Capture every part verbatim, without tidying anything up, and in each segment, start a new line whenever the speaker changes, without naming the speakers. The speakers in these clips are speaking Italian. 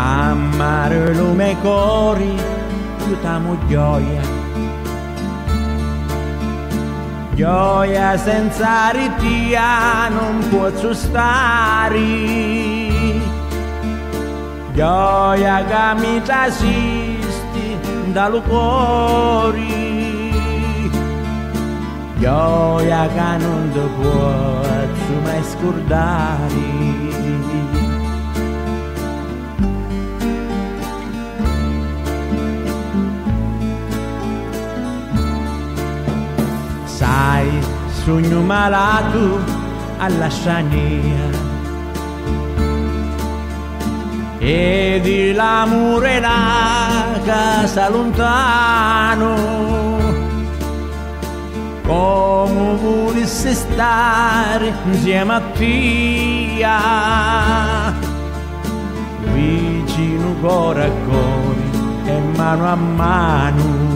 amare lume cori, aiutiamo gioia. Gioia senza ritia non può stare. Gioia che mi trasisti dal cuore. Gioia che non ti posso mai scordare. Sai, sogno malato alla sciania e di l'amore la casa lontano. Come volessi stare insieme a te, vicino cuore a cuore e mano a mano.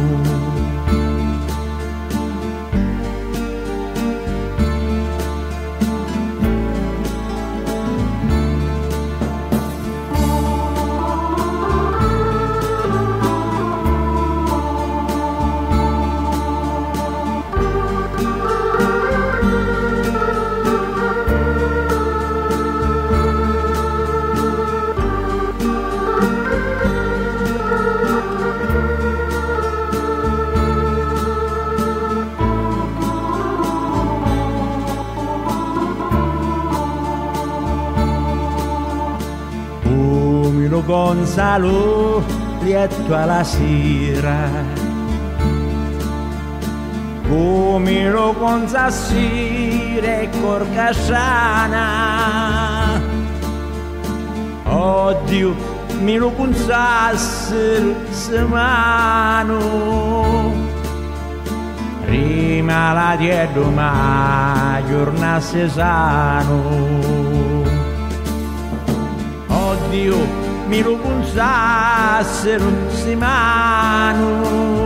Gonzalo, lieto alla sera, come lo Gonzassire corcasciana. Oddio, mi lo Gonzassero semano, prima la dietro ma giornasse sano. Oddio, mi lo punzassero si mano,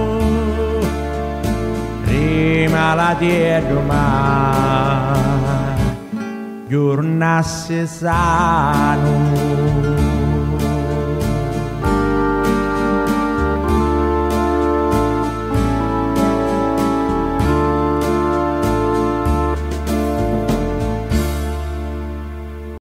prima la terra ma giornasse sano.